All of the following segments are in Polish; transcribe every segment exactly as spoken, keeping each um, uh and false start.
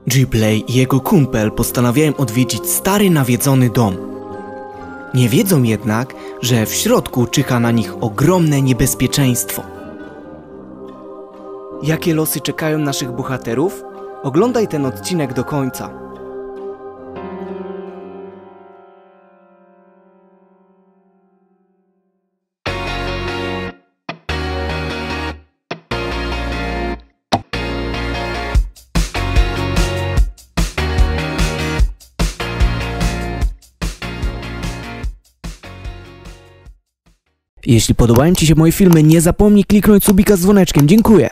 G-Play i jego kumpel postanawiają odwiedzić stary, nawiedzony dom. Nie wiedzą jednak, że w środku czyha na nich ogromne niebezpieczeństwo. Jakie losy czekają naszych bohaterów? Oglądaj ten odcinek do końca. Jeśli podobają Ci się moje filmy, nie zapomnij kliknąć subika z dzwoneczkiem. Dziękuję.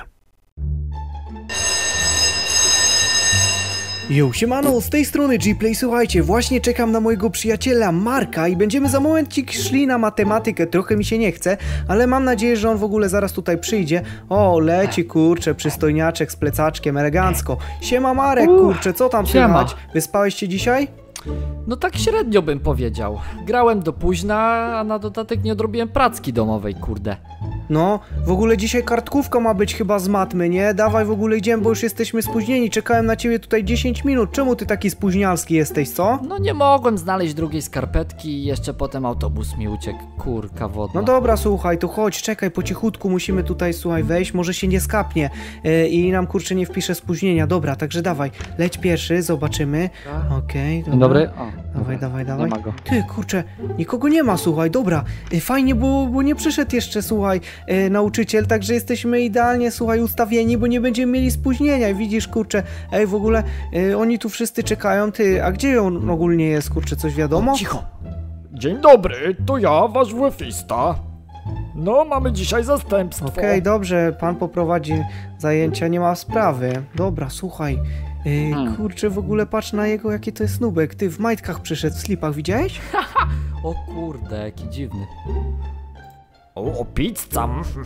Yo, siemano, z tej strony G-Play. Słuchajcie, właśnie czekam na mojego przyjaciela Marka i będziemy za momencik szli na matematykę. Trochę mi się nie chce, ale mam nadzieję, że on w ogóle zaraz tutaj przyjdzie. O, leci, kurczę, przystojniaczek z plecaczkiem, elegancko. Siema Marek, kurczę, co tam słychać? Wyspałeś się dzisiaj? No tak średnio bym powiedział. Grałem do późna, a na dodatek nie odrobiłem pracki domowej, kurde. No, w ogóle dzisiaj kartkówka ma być chyba z matmy, nie? Dawaj w ogóle idziemy, bo już jesteśmy spóźnieni. Czekałem na ciebie tutaj dziesięć minut. Czemu ty taki spóźnialski jesteś, co? No nie mogłem znaleźć drugiej skarpetki i jeszcze potem autobus mi uciekł. Kurka wodna. No dobra, słuchaj, to chodź, czekaj, po cichutku musimy tutaj, słuchaj, wejść. Może się nie skapnie yy, i nam, kurczę, nie wpisze spóźnienia. Dobra, także dawaj, leć pierwszy, zobaczymy. Okej, okay, Dzień dobry. O, dawaj, dawaj, dawaj. Nie ma go. Ty, kurczę, nikogo nie ma, słuchaj, dobra. Yy, fajnie, bo, bo nie przyszedł jeszcze, słuchaj, yy, nauczyciel, także jesteśmy idealnie, słuchaj, ustawieni, bo nie będziemy mieli spóźnienia. Widzisz, kurczę, ej, w ogóle yy, oni tu wszyscy czekają. Ty, a gdzie on ogólnie jest, kurczę, coś wiadomo? Cicho. Dzień dobry, to ja, wasz wefista. No, mamy dzisiaj zastępstwo. Okej, okay, dobrze, pan poprowadzi zajęcia, nie ma sprawy. Dobra, słuchaj, yy, hmm. kurczę, w ogóle patrz na jego, jaki to jest nubek. Ty w majtkach przyszedł, w slipach, widziałeś? O kurde, jaki dziwny. O, o pizza.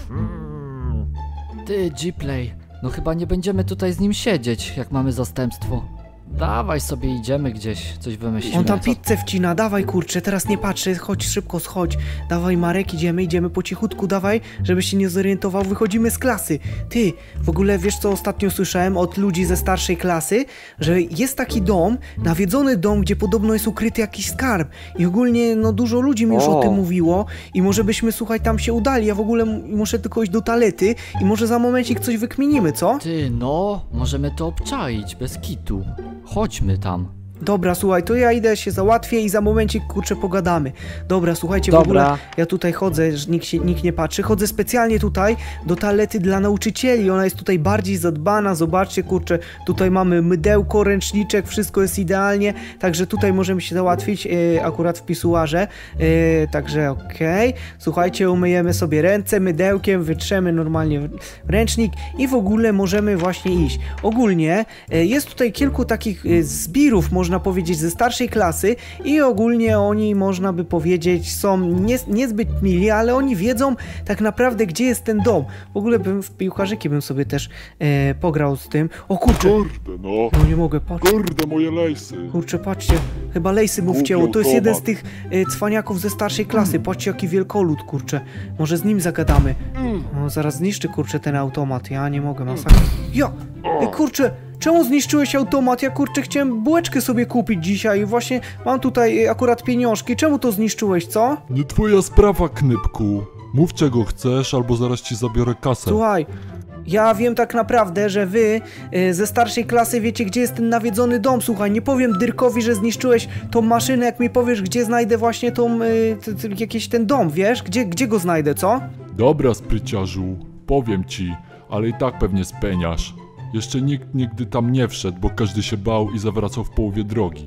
Ty, G-Play, no chyba nie będziemy tutaj z nim siedzieć, jak mamy zastępstwo. Dawaj sobie, idziemy gdzieś, coś wymyślimy. On tam pizzę wcina, dawaj, kurczę, teraz nie patrzy, chodź szybko, schodź. Dawaj Marek, idziemy, idziemy po cichutku, dawaj, żebyś się nie zorientował, wychodzimy z klasy. Ty, w ogóle wiesz co ostatnio słyszałem od ludzi ze starszej klasy? Że jest taki dom, nawiedzony dom, gdzie podobno jest ukryty jakiś skarb. I ogólnie, no dużo ludzi mi już o, o tym mówiło i może byśmy, słuchaj, tam się udali. Ja w ogóle muszę tylko iść do toalety i może za momencik coś wykminimy, co? Ty, no, możemy to obczaić, bez kitu. Chodźmy tam. Dobra, słuchaj, to ja idę, się załatwię i za momencik, kurczę, pogadamy. Dobra, słuchajcie, Dobra. w ogóle ja tutaj chodzę, że nikt, się, nikt nie patrzy. Chodzę specjalnie tutaj do toalety dla nauczycieli. Ona jest tutaj bardziej zadbana. Zobaczcie, kurczę, tutaj mamy mydełko, ręczniczek, wszystko jest idealnie. Także tutaj możemy się załatwić e, akurat w pisuarze. E, także okej. Okay. Słuchajcie, umyjemy sobie ręce mydełkiem, wytrzemy normalnie ręcznik i w ogóle możemy właśnie iść. Ogólnie e, jest tutaj kilku takich e, zbirów, można powiedzieć, ze starszej klasy i ogólnie oni, można by powiedzieć, są nie, niezbyt mili, ale oni wiedzą tak naprawdę, gdzie jest ten dom. W ogóle bym w piłkarzyki bym sobie też e, pograł z tym. O kurczę! Kurde, no! No nie mogę, patrz. Kurde, moje lejsy! Kurczę, patrzcie, chyba lejsy mu wcięło. To jest jeden z tych e, cwaniaków ze starszej klasy. Patrzcie, jaki wielkolud, kurczę. Może z nim zagadamy. No, zaraz zniszczy, kurczę, ten automat. Ja nie mogę, masakra. Ja! E, kurczę! Czemu zniszczyłeś automat? Ja, kurczę, chciałem bułeczkę sobie kupić dzisiaj. Właśnie mam tutaj akurat pieniążki. Czemu to zniszczyłeś, co? Nie twoja sprawa, Knypku. Mów, czego chcesz, albo zaraz ci zabiorę kasę. Słuchaj, ja wiem tak naprawdę, że wy y, ze starszej klasy wiecie, gdzie jest ten nawiedzony dom. Słuchaj, nie powiem Dyrkowi, że zniszczyłeś tą maszynę, jak mi powiesz, gdzie znajdę właśnie tą, y, t, t, jakiś ten dom, wiesz? Gdzie, gdzie go znajdę, co? Dobra, spryciarzu, powiem ci, ale i tak pewnie speniasz. Jeszcze nikt nigdy tam nie wszedł, bo każdy się bał i zawracał w połowie drogi.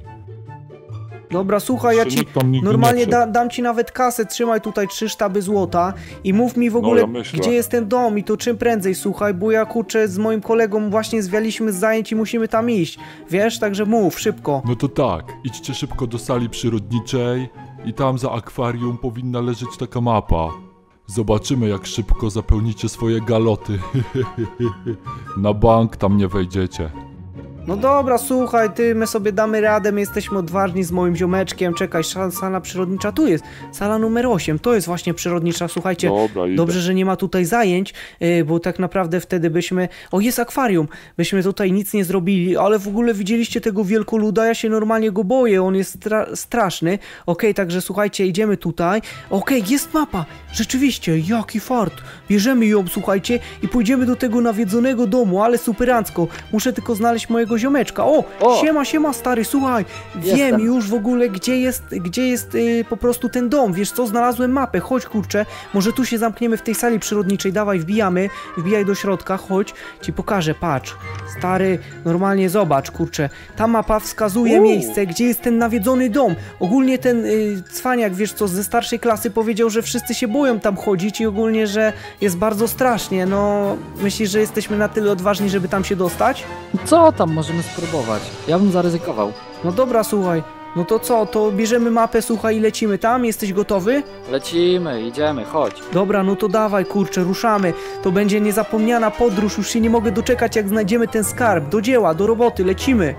Dobra, słuchaj, ja ci normalnie da, dam ci nawet kasę, trzymaj tutaj trzy sztaby złota i mów mi w ogóle, no, ja gdzie jest ten dom i to czym prędzej, słuchaj, bo ja, kurczę, z moim kolegą właśnie zwialiśmy z zajęć i musimy tam iść, wiesz, także mów, szybko. No to tak, idźcie szybko do sali przyrodniczej i tam za akwarium powinna leżeć taka mapa. Zobaczymy, jak szybko zapełnicie swoje galoty. Na bank tam nie wejdziecie. No dobra, słuchaj, ty, my sobie damy radę, my jesteśmy odważni z moim ziomeczkiem, czekaj, sala przyrodnicza tu jest, sala numer osiem, to jest właśnie przyrodnicza, słuchajcie, Dobra, idę. dobrze, że nie ma tutaj zajęć, yy, bo tak naprawdę wtedy byśmy, o jest akwarium, byśmy tutaj nic nie zrobili, ale w ogóle widzieliście tego wielkoluda, ja się normalnie go boję, on jest stra straszny, okej, także słuchajcie, idziemy tutaj, okej, jest mapa, rzeczywiście, jaki fart, bierzemy ją, słuchajcie, i pójdziemy do tego nawiedzonego domu, ale superancko, muszę tylko znaleźć mojego ziomeczka. O, O! siema, siema stary, słuchaj, wiem Jestem. już w ogóle gdzie jest, gdzie jest y, po prostu ten dom, wiesz co, znalazłem mapę, chodź kurczę, może tu się zamkniemy w tej sali przyrodniczej, dawaj, wbijamy, wbijaj do środka, chodź, ci pokażę, patrz, stary, normalnie zobacz, kurczę, ta mapa wskazuje U. miejsce, gdzie jest ten nawiedzony dom, ogólnie ten y, cwaniak, wiesz co, ze starszej klasy powiedział, że wszyscy się boją tam chodzić i ogólnie, że jest bardzo strasznie, no, myślisz, że jesteśmy na tyle odważni, żeby tam się dostać? Co tam, możemy spróbować. Ja bym zaryzykował. No dobra, słuchaj, no to co, to bierzemy mapę, słuchaj, i lecimy tam, jesteś gotowy? Lecimy, idziemy, chodź. Dobra, no to dawaj, kurczę, ruszamy, to będzie niezapomniana podróż, już się nie mogę doczekać, jak znajdziemy ten skarb, do dzieła, do roboty, lecimy.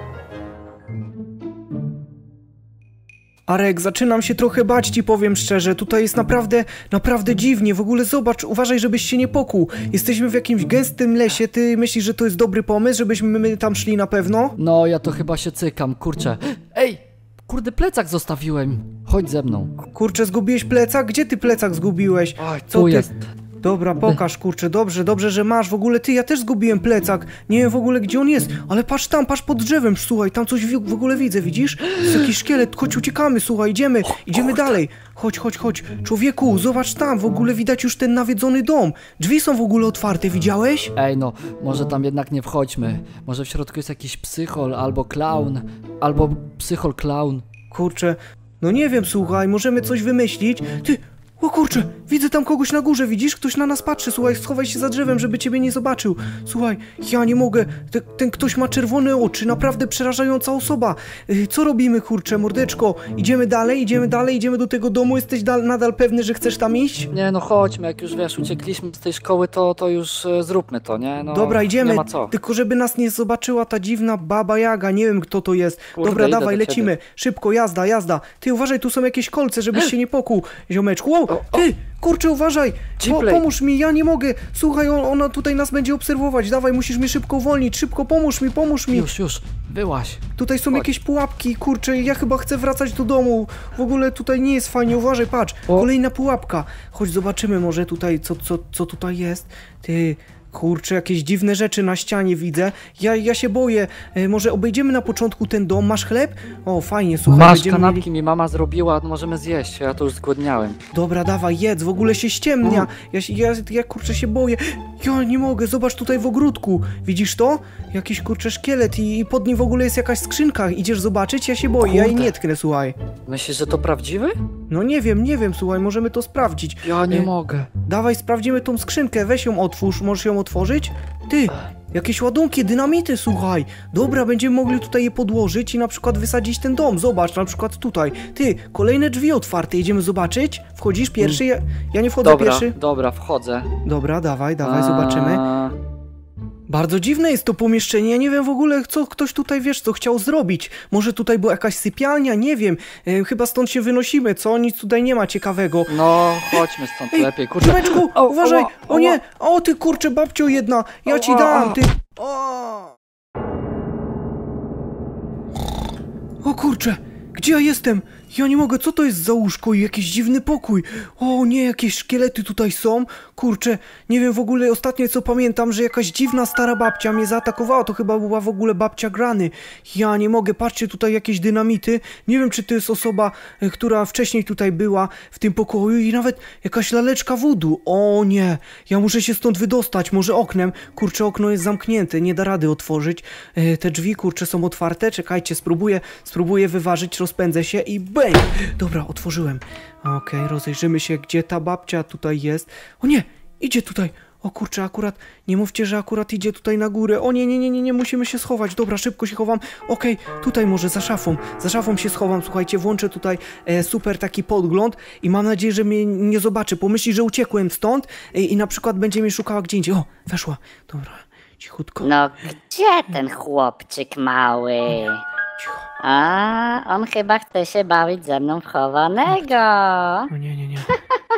Arek, zaczynam się trochę bać, ci powiem szczerze, tutaj jest naprawdę, naprawdę dziwnie, w ogóle zobacz, uważaj, żebyś się nie pokuł, jesteśmy w jakimś gęstym lesie, ty myślisz, że to jest dobry pomysł, żebyśmy my tam szli na pewno? No, ja to chyba się cykam, kurczę. Ej, kurde, plecak zostawiłem. Chodź ze mną. Kurczę, zgubiłeś plecak? Gdzie ty plecak zgubiłeś? Oj, Co tu ty? jest. Dobra, pokaż, kurczę, dobrze, dobrze, że masz, w ogóle ty, ja też zgubiłem plecak, nie wiem w ogóle gdzie on jest, ale patrz tam, patrz pod drzewem, słuchaj, tam coś w, w ogóle widzę, widzisz? Jest jakiś szkielet, chodź, uciekamy, słuchaj, idziemy, idziemy dalej, chodź, chodź, chodź, człowieku, zobacz tam, w ogóle widać już ten nawiedzony dom, drzwi są w ogóle otwarte, widziałeś? Ej, no, może tam jednak nie wchodźmy. Może w środku jest jakiś psychol, albo klaun, albo psychol klaun. Kurczę, no nie wiem, słuchaj, możemy coś wymyślić, ty... O kurczę, widzę tam kogoś na górze, widzisz? Ktoś na nas patrzy, słuchaj, schowaj się za drzewem, żeby ciebie nie zobaczył. Słuchaj, ja nie mogę, ten, ten ktoś ma czerwone oczy, naprawdę przerażająca osoba. Yy, co robimy, kurczę, mordeczko? Idziemy dalej, idziemy dalej, idziemy do tego domu, jesteś dal, nadal pewny, że chcesz tam iść? Nie, no chodźmy, jak już wiesz, uciekliśmy z tej szkoły, to, to już e, zróbmy to, nie? No, Dobra, idziemy, Nie ma co. tylko żeby nas nie zobaczyła ta dziwna baba Jaga, nie wiem kto to jest. Kurde, Dobra, idę dawaj, do lecimy, ciebie. szybko, jazda, jazda. Ty uważaj, tu są jakieś kolce, żebyś się nie pokuł, ziomeczku. Wow, ty, kurczę, uważaj, po, Gplay. pomóż mi, ja nie mogę. Słuchaj, on, ona tutaj nas będzie obserwować, dawaj, musisz mnie szybko uwolnić, szybko, pomóż mi, pomóż mi. Już, już, wyłaź. Tutaj są Chodź. jakieś pułapki, kurczę, ja chyba chcę wracać do domu. W ogóle tutaj nie jest fajnie, uważaj, patrz, O. kolejna pułapka. Chodź, zobaczymy może tutaj, co, co, co tutaj jest. Ty... Kurczę, jakieś dziwne rzeczy na ścianie widzę. Ja, ja się boję. E, może obejdziemy na początku ten dom. Masz chleb? O, fajnie, słuchaj. Masz będziemy kanapki, mieli... mi mama zrobiła, możemy zjeść, ja to już zgłodniałem. Dobra, dawaj, jedz, w ogóle się ściemnia. O. Ja, się- ja, ja kurczę się boję. Ja nie mogę, zobacz tutaj w ogródku. Widzisz to? Jakiś kurczę szkielet i, i pod nim w ogóle jest jakaś skrzynka. Idziesz zobaczyć? Ja się boję, ja jej Kurde. nie tknę, słuchaj. Myślisz, że to prawdziwy? No nie wiem, nie wiem, słuchaj, możemy to sprawdzić. Ja nie E, mogę. Dawaj, sprawdzimy tą skrzynkę, weź ją otwórz, możesz ją otworzyć? Ty, jakieś ładunki, dynamity, słuchaj. Dobra, będziemy mogli tutaj je podłożyć i na przykład wysadzić ten dom, zobacz, na przykład tutaj. Ty, kolejne drzwi otwarte, idziemy zobaczyć? Wchodzisz pierwszy? Ja, ja nie wchodzę Dobra, pierwszy. dobra, wchodzę. Dobra, dawaj, dawaj, A, zobaczymy. Bardzo dziwne jest to pomieszczenie, ja nie wiem w ogóle, co ktoś tutaj, wiesz, co chciał zrobić. Może tutaj była jakaś sypialnia, nie wiem. E, chyba stąd się wynosimy, co? Nic tutaj nie ma ciekawego. No, chodźmy stąd Ej, lepiej, kurczę. Ziomeczku, Au, uważaj! ała, O nie! ała. O ty kurczę, babcio jedna! Ja ci Ała. dam, ty! O, o kurczę! Gdzie ja jestem? Ja nie mogę, co to jest za łóżko i jakiś dziwny pokój? O nie, jakieś szkielety tutaj są? Kurczę, nie wiem w ogóle, ostatnio co pamiętam, że jakaś dziwna stara babcia mnie zaatakowała, to chyba była w ogóle babcia Grany. Ja nie mogę, patrzcie, tutaj jakieś dynamity. Nie wiem, czy to jest osoba, e, która wcześniej tutaj była w tym pokoju i nawet jakaś laleczka voodoo. O nie, ja muszę się stąd wydostać, może oknem. Kurczę, okno jest zamknięte, nie da rady otworzyć. E, te drzwi, kurczę, są otwarte, czekajcie, spróbuję, spróbuję wyważyć, rozpędzę się i bang! Dobra, otworzyłem. Okej, rozejrzymy się, gdzie ta babcia tutaj jest. O nie, idzie tutaj. O kurczę, akurat, nie mówcie, że akurat idzie tutaj na górę. O nie, nie, nie, nie, nie, musimy się schować. Dobra, szybko się chowam. Okej, tutaj może za szafą. Za szafą się schowam, słuchajcie, włączę tutaj e, super taki podgląd i mam nadzieję, że mnie nie zobaczy. Pomyśli, że uciekłem stąd e, i na przykład będzie mnie szukała gdzie indziej. O, weszła. Dobra. cichutko. No gdzie ten chłopczyk mały? Cicho. A, on chyba chce się bawić ze mną w chowanego. O nie, nie, nie.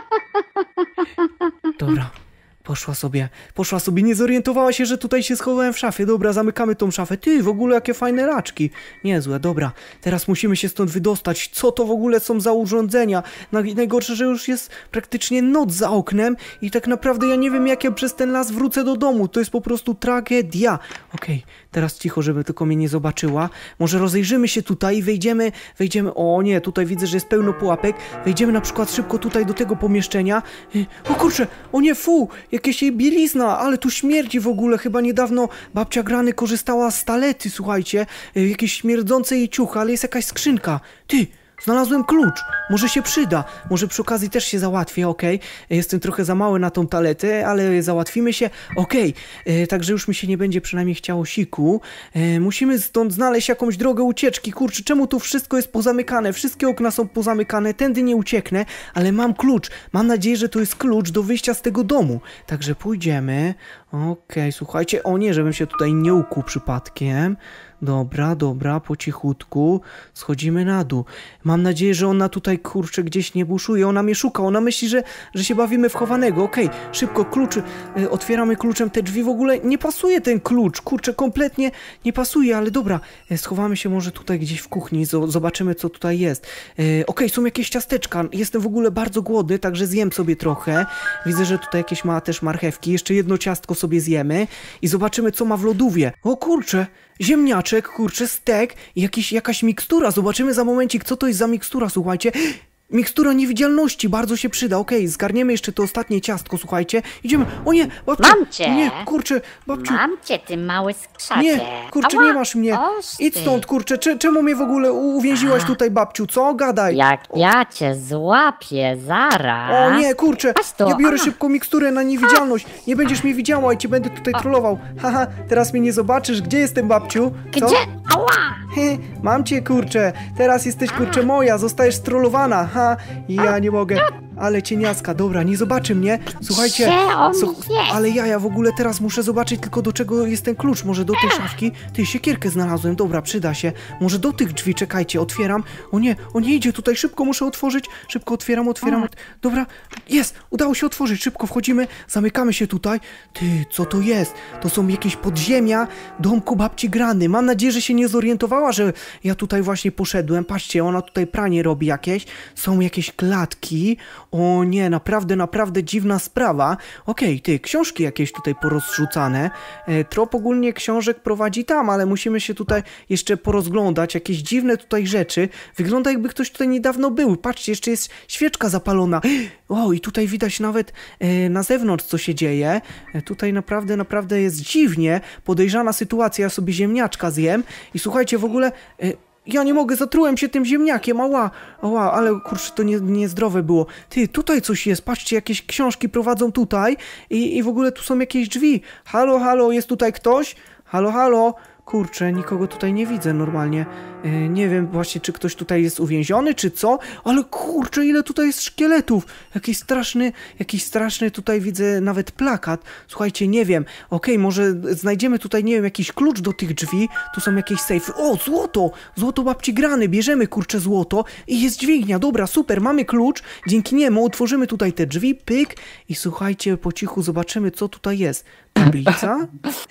Dobra. Poszła sobie, poszła sobie, nie zorientowała się, że tutaj się schowałem w szafie. Dobra, zamykamy tą szafę. Ty, w ogóle jakie fajne raczki. Niezłe, dobra. Teraz musimy się stąd wydostać. Co to w ogóle są za urządzenia? Najgorsze, że już jest praktycznie noc za oknem i tak naprawdę ja nie wiem, jak ja przez ten las wrócę do domu. To jest po prostu tragedia. Okej, okay, teraz cicho, żeby tylko mnie nie zobaczyła. Może rozejrzymy się tutaj i wejdziemy, wejdziemy... O nie, tutaj widzę, że jest pełno pułapek. Wejdziemy na przykład szybko tutaj do tego pomieszczenia. O kurczę, o nie, fu! Jakieś jej bielizna, ale tu śmierdzi w ogóle. Chyba niedawno babcia Grany korzystała z talety, słuchajcie. Jakieś śmierdzące jej ciuchy, ale jest jakaś skrzynka. Ty, znalazłem klucz. Może się przyda. Może przy okazji też się załatwię, okej. Okay. Jestem trochę za mały na tą taletę, ale załatwimy się. Okej, okay. Także już mi się nie będzie przynajmniej chciało siku. E, musimy stąd znaleźć jakąś drogę ucieczki. Kurczę, czemu tu wszystko jest pozamykane? Wszystkie okna są pozamykane, tędy nie ucieknę, ale mam klucz. Mam nadzieję, że to jest klucz do wyjścia z tego domu. Także pójdziemy. Okej, okay, słuchajcie. O nie, żebym się tutaj nie ukuł przypadkiem. Dobra, dobra, po cichutku schodzimy na dół. Mam nadzieję, że ona tutaj, kurczę, gdzieś nie buszuje. Ona mnie szuka, ona myśli, że, że się bawimy w chowanego. Okej, okay, szybko, klucz, y, otwieramy kluczem te drzwi. W ogóle nie pasuje ten klucz, kurczę, kompletnie nie pasuje, ale dobra, y, schowamy się może tutaj gdzieś w kuchni, zobaczymy, co tutaj jest. Y, Okej, okay, są jakieś ciasteczka, jestem w ogóle bardzo głodny, także zjem sobie trochę. Widzę, że tutaj jakieś ma też marchewki, jeszcze jedno ciastko sobie zjemy i zobaczymy, co ma w lodówie. O kurczę, ziemniaczek, kurczę, stek i jakiś, jakaś mikstura. Zobaczymy za momencik, co to jest za mikstura, słuchajcie. Mikstura niewidzialności, bardzo się przyda. Okej, okay, zgarniemy jeszcze to ostatnie ciastko, słuchajcie. Idziemy. O nie, babciu. Mam cię. O nie, kurczę, babciu. Mam cię, ty mały skrzacie. Nie, kurczę, Ała. nie masz mnie. Oż Idź ty. stąd, kurczę. Cze, czemu mnie w ogóle u- uwięziłaś tutaj, babciu? Co? Gadaj. Jak ja cię złapię zaraz. O nie, kurczę, Patrz tu. ja biorę A. szybko miksturę na niewidzialność. Nie będziesz mnie widziała i cię będę tutaj trollował. Haha, teraz mnie nie zobaczysz. Gdzie jestem, babciu? Co? Gdzie? Ała! He, mam cię, kurczę. Teraz jesteś, kurczę, moja. Zostajesz strollowana. Ha, ja nie mogę. Ale cieniaska, dobra, nie zobaczy mnie. Słuchajcie, Gdzie on słuch- jest? ale ja, ja w ogóle teraz muszę zobaczyć tylko do czego jest ten klucz. Może do tej szafki? Ty, siekierkę znalazłem, dobra, przyda się. Może do tych drzwi, czekajcie, otwieram. O nie, o nie idzie tutaj, szybko muszę otworzyć. Szybko otwieram, otwieram. Ot- dobra, jest, udało się otworzyć, szybko wchodzimy, zamykamy się tutaj. Ty, co to jest? To są jakieś podziemia domku babci Grany. Mam nadzieję, że się nie zorientowała, że ja tutaj właśnie poszedłem. Patrzcie, ona tutaj pranie robi jakieś. Są jakieś klatki. O nie, naprawdę, naprawdę dziwna sprawa. Okej, okay, ty, książki jakieś tutaj porozrzucane. E, trop ogólnie książek prowadzi tam, ale musimy się tutaj jeszcze porozglądać. Jakieś dziwne tutaj rzeczy. Wygląda jakby ktoś tutaj niedawno był. Patrzcie, jeszcze jest świeczka zapalona. O, i tutaj widać nawet e, na zewnątrz, co się dzieje. E, tutaj naprawdę, naprawdę jest dziwnie. Podejrzana sytuacja, ja sobie ziemniaczka zjem. I słuchajcie, w ogóle... E, Ja nie mogę, zatrułem się tym ziemniakiem, ała, ała, ale kurczę, to nie, niezdrowe było. Ty, tutaj coś jest, patrzcie, jakieś książki prowadzą tutaj i, i w ogóle tu są jakieś drzwi. Halo, halo, jest tutaj ktoś? Halo, halo? Kurczę, nikogo tutaj nie widzę normalnie. Yy, nie wiem właśnie, czy ktoś tutaj jest uwięziony, czy co, ale kurczę, ile tutaj jest szkieletów. Jakiś straszny, jakiś straszny tutaj widzę nawet plakat. Słuchajcie, nie wiem. Okej, może znajdziemy tutaj, nie wiem, jakiś klucz do tych drzwi. Tu są jakieś sejfy. O, złoto! Złoto babci Grany. Bierzemy, kurczę, złoto i jest dźwignia. Dobra, super, mamy klucz. Dzięki niemu otworzymy tutaj te drzwi, pyk i słuchajcie, po cichu zobaczymy, co tutaj jest. Tablica?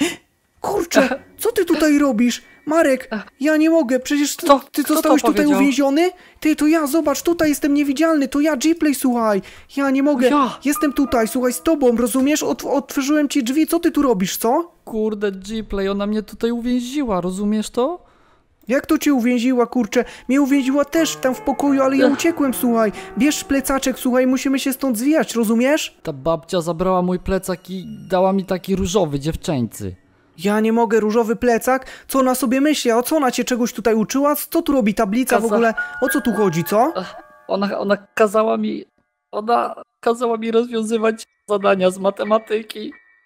Kurczę, co ty tutaj robisz? Marek, ja nie mogę, przecież ty, Co? ty Kto zostałeś to tutaj powiedział? uwięziony? Ty, to ja, zobacz, tutaj jestem niewidzialny, to ja, Gplay, słuchaj. Ja nie mogę, Ja. jestem tutaj, słuchaj, z tobą, rozumiesz? Ot otworzyłem ci drzwi, co ty tu robisz, co? Kurde, Gplay, ona mnie tutaj uwięziła, rozumiesz to? Jak to cię uwięziła, kurczę? Mnie uwięziła też tam w pokoju, ale ja Ech. uciekłem, słuchaj. Bierz plecaczek, słuchaj, musimy się stąd zwijać, rozumiesz? Ta babcia zabrała mój plecak i dała mi taki różowy, dziewczęcy. Ja nie mogę, różowy plecak? Co ona sobie myśli? O co ona cię czegoś tutaj uczyła? Co tu robi tablica w Kaza- ogóle? O co tu chodzi, co? Ona, ona kazała mi, ona kazała mi rozwiązywać zadania z matematyki.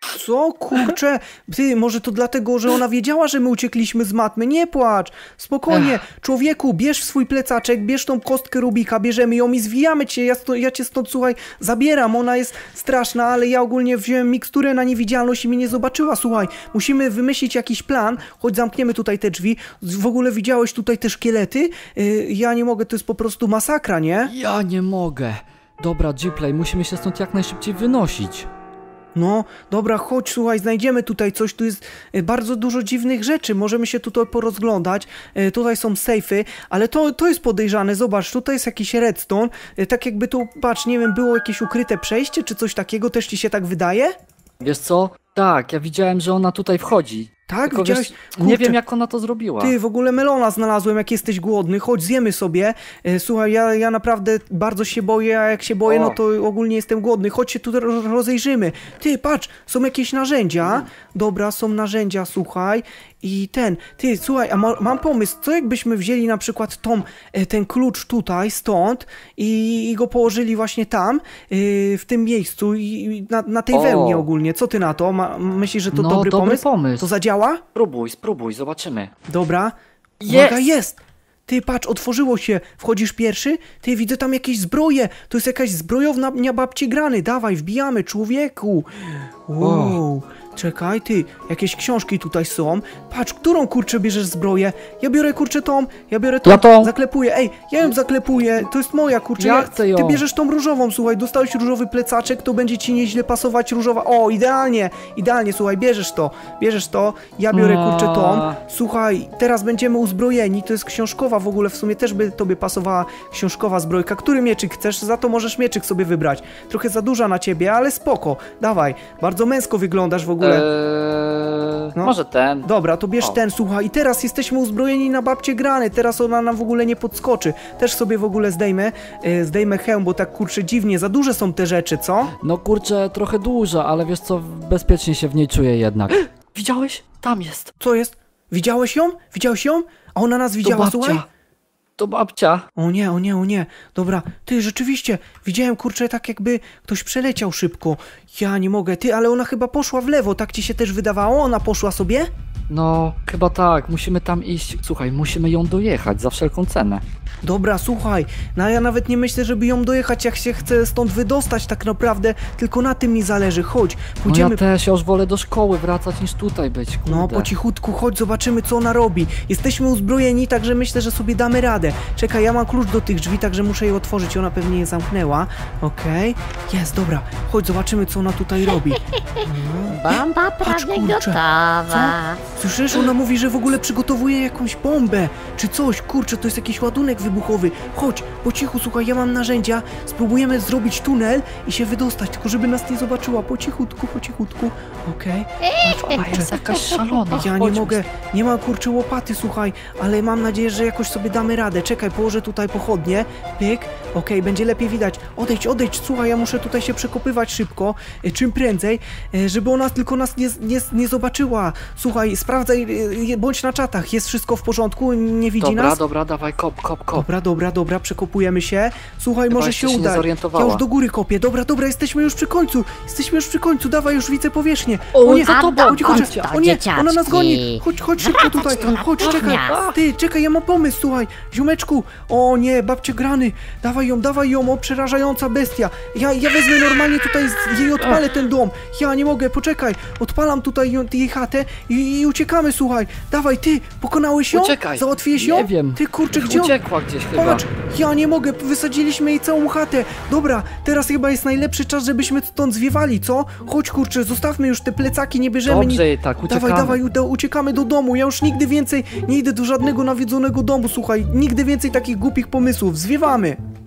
Co? Kurczę, ty, może to dlatego, że ona wiedziała, że my uciekliśmy z matmy. Nie płacz, spokojnie. Człowieku, bierz swój plecaczek, bierz tą kostkę Rubika, bierzemy ją i zwijamy cię. Ja, sto, ja cię stąd, słuchaj, zabieram. Ona jest straszna, ale ja ogólnie wziąłem miksturę na niewidzialność i mnie nie zobaczyła. Słuchaj, musimy wymyślić jakiś plan, choć zamkniemy tutaj te drzwi. W ogóle widziałeś tutaj te szkielety? Yy, ja nie mogę, to jest po prostu masakra, nie? Ja nie mogę. Dobra, G-Play, musimy się stąd jak najszybciej wynosić. No, dobra, chodź, słuchaj, znajdziemy tutaj coś, tu jest e, bardzo dużo dziwnych rzeczy, możemy się tutaj porozglądać, e, tutaj są sejfy, ale to, to jest podejrzane, zobacz, tutaj jest jakiś redstone, e, tak jakby tu, patrz, nie wiem, było jakieś ukryte przejście, czy coś takiego, też ci się tak wydaje? Wiesz co? Tak, ja widziałem, że ona tutaj wchodzi. Tak, Tylko widziałeś? wiesz, Kurczę. nie wiem, jak ona to zrobiła. Ty, w ogóle melona znalazłem, jak jesteś głodny, chodź, zjemy sobie. E, słuchaj, ja, ja naprawdę bardzo się boję, a jak się boję, O. no to ogólnie jestem głodny. Chodź się tu ro- rozejrzymy. Ty, patrz, są jakieś narzędzia. Dobra, są narzędzia, słuchaj. I ten, ty, słuchaj, a ma, mam pomysł, co jakbyśmy wzięli na przykład tą, e, ten klucz tutaj, stąd i, i go położyli właśnie tam, e, w tym miejscu i, i na, na tej O. wełnie ogólnie. Co ty na to? Ma, myślisz, że to No, dobry, dobry pomysł? pomysł. To zadziała? Spróbuj, spróbuj, zobaczymy. Dobra. Jest! Uwaga, jest! Ty, patrz, otworzyło się. Wchodzisz pierwszy? Ty, widzę tam jakieś zbroje. To jest jakaś zbrojownia babci Grany. Dawaj, wbijamy, człowieku. Wow. Czekaj, ty, jakieś książki tutaj są. Patrz, którą, kurczę, bierzesz zbroję? Ja biorę, kurczę, tą, ja biorę tą. Ja tą. Zaklepuję. Ej, ja ją zaklepuję. To jest moja, kurczę. Ja chcę ją. Ty bierzesz tą różową, słuchaj. Dostałeś różowy plecaczek, to będzie ci nieźle pasować różowa. O, idealnie, idealnie, słuchaj, bierzesz to. Bierzesz to. Ja biorę, kurczę, tą. A. Słuchaj, teraz będziemy uzbrojeni, to jest książkowa w ogóle, w sumie też by tobie pasowała książkowa zbrojka. Który mieczyk chcesz? Za to możesz mieczyk sobie wybrać. Trochę za duża na ciebie, ale spoko. Dawaj, bardzo męsko wyglądasz w ogóle. Eee, No. Może ten. Dobra, to bierz O. ten, słuchaj, i teraz jesteśmy uzbrojeni na babcie Grany, teraz ona nam w ogóle nie podskoczy. Też sobie w ogóle zdejmę, e, zdejmę hełm, bo tak kurczę dziwnie, za duże są te rzeczy, co? No kurczę, trochę duża, ale wiesz co, bezpiecznie się w niej czuję jednak. Widziałeś? Tam jest. Co jest? Widziałeś ją? Widziałeś ją? A ona nas To widziała, słuchaj? babcia. To babcia. O nie, o nie, o nie. Dobra, ty, rzeczywiście, widziałem, kurczę, tak jakby ktoś przeleciał szybko. Ja nie mogę, ty, ale ona chyba poszła w lewo, tak ci się też wydawało? Ona poszła sobie? No, chyba tak, musimy tam iść. Słuchaj, musimy ją dojechać za wszelką cenę. Dobra, słuchaj, no ja nawet nie myślę, żeby ją dojechać, jak się chcę stąd wydostać tak naprawdę, tylko na tym mi zależy, chodź, No pójdziemy... ja też, ja już wolę do szkoły wracać niż tutaj być, kurde. No, po cichutku, chodź, zobaczymy, co ona robi. Jesteśmy uzbrojeni, także myślę, że sobie damy radę. Czekaj, ja mam klucz do tych drzwi, także muszę je otworzyć. Ona pewnie je zamknęła. Okej. Jest, dobra. Chodź, zobaczymy, co ona tutaj robi. Bomba Patrz, prawie kurczę. gotowa. Słyszysz? Ona mówi, że w ogóle przygotowuje jakąś bombę. Czy coś. Kurczę, to jest jakiś ładunek wybuchowy. Chodź, po cichu, słuchaj, ja mam narzędzia. Spróbujemy zrobić tunel i się wydostać, tylko żeby nas nie zobaczyła. Po cichutku, po cichutku. Okej. Patrz, Ona kurczę. jest jakaś szalona. Ja nie Chodźmy. mogę, nie mam kurczę łopaty, słuchaj, ale mam nadzieję, że jakoś sobie damy radę. Czekaj, położę tutaj pochodnie, pyk, okej, będzie lepiej widać. Odejdź, odejdź, słuchaj, ja muszę tutaj się przekopywać szybko, e, czym prędzej, e, żeby ona tylko nas nie, nie, nie zobaczyła. Słuchaj, sprawdzaj, e, bądź na czatach, jest wszystko w porządku, nie widzi Dobra, nas? dobra, dawaj, kop, kop, kop. Dobra, dobra, dobra, przekopujemy się. Słuchaj, Chyba może jeszcze się się nie uda. Ja zorientowała. już do góry kopię. Dobra, dobra, jesteśmy już przy końcu. Jesteśmy już przy końcu. Dawaj, już widzę powierzchnię. O, nie, za tobą, chodź, chodź, chodź to, o nie, ona nas dzieciaczki. goni. Chodź, chodź szybko tutaj. tu Chodź, czekaj. natychmiast. Ty, czekaj, ja mam pomysł, słuchaj. Ziomeczku. O nie, babcie Grany. Dawaj ją, dawaj ją, o przerażająca bestia. Ja, ja wezmę normalnie tutaj, z- jej odpalę ten dom. Ja nie mogę, poczekaj. Odpalam tutaj ją, jej chatę i, i uciekamy, słuchaj. Dawaj, ty, pokonałeś ją? Uciekaj. Załatwiłeś ją? Nie wiem. Ty, kurczę, gdzie on? Uciekła gdzieś chyba. Patrz, ja nie mogę, wysadziliśmy jej całą chatę. Dobra, teraz chyba jest najlepszy czas, żebyśmy stąd zwiewali, co? Chodź, kurczę, zostawmy już te plecaki, nie bierzemy nic. Dobrze, tak, uciekamy. Dawaj, dawaj, uda- uciekamy do domu. Ja już nigdy więcej nie idę do żadnego nawiedzonego domu, słuchaj. Nigdy więcej takich głupich pomysłów. Zwiewamy.